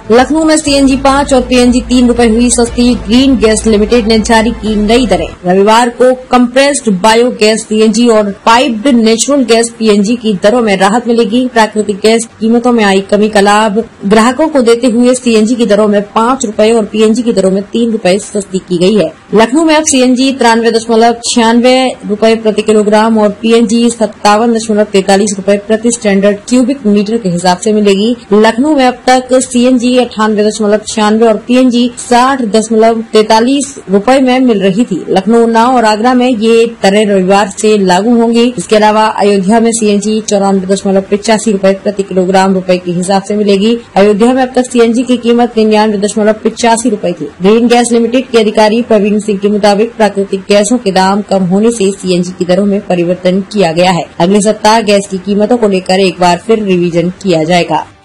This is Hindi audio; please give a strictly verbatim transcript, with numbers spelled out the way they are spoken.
लखनऊ में सीएनजी पाँच और पीएनजी तीन रूपये हुई सस्ती। ग्रीन गैस लिमिटेड ने जारी की नई दरें। रविवार को कंप्रेस्ड बायोगैस सीएनजी और पाइप्ड नेचुरल गैस पीएनजी की दरों में राहत मिलेगी। प्राकृतिक गैस कीमतों में आई कमी का लाभ ग्राहकों को देते हुए सीएनजी की दरों में पाँच रूपये और पीएनजी की दरों में तीन रूपये सस्ती की गई है। लखनऊ में अब सीएनजी तिरानवे दशमलव छियानवे रूपये प्रति किलोग्राम और पीएनजी सत्तावन दशमलव तैतालीस रूपये प्रति स्टैंडर्ड क्यूबिक मीटर के हिसाब से मिलेगी। लखनऊ में अब तक सीएनजी अठानवे दशमलव छियानवे और पीएनजी साठ दशमलव तैतालीस रूपये में मिल रही थी। लखनऊ, उन्नाव और आगरा में ये दरें रविवार से लागू होंगी। इसके अलावा अयोध्या में सीएनजी चौरानवे दशमलव पिचासी रूपये प्रति किलोग्राम रूपये के हिसाब से मिलेगी। अयोध्या में अब तक सीएनजी की कीमत निन्यानवे दशमलव पिचासी रूपये थी। ग्रीन गैस लिमिटेड के अधिकारी प्रवीण सिंह के मुताबिक प्राकृतिक गैसों के दाम कम होने से सीएनजी की दरों में परिवर्तन किया गया है। अगले सप्ताह गैस की कीमतों को लेकर एक बार फिर रिवीजन किया जाएगा।